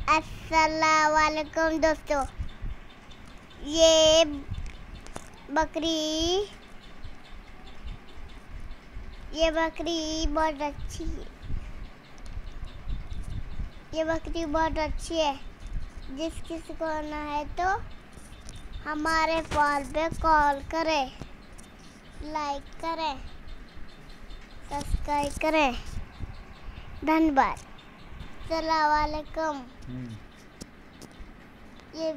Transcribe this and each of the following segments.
अस्सलाम वालेकुम दोस्तों। ये बकरी बहुत अच्छी है। ये बकरी बहुत अच्छी है। जिस किसी को आना है तो हमारे फोन पे कॉल करें, लाइक करें, सब्सक्राइब करें। धन्यवाद। अस्सलाम वालेकुम। ये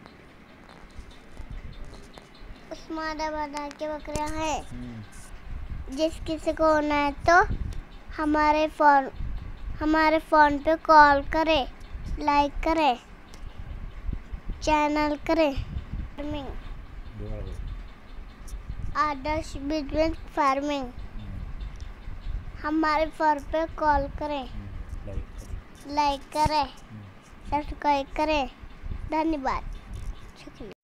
उस्मानाबाद की बकरियां हैं। जिस किसी को आना है तो हमारे फोन पे कॉल करें, लाइक करें, चैनल करें। Adarsh business farming. हमारे फोन पे कॉल करें, लाइक करें, सब्सक्राइब करें। धन्यवाद, शुक्रिया।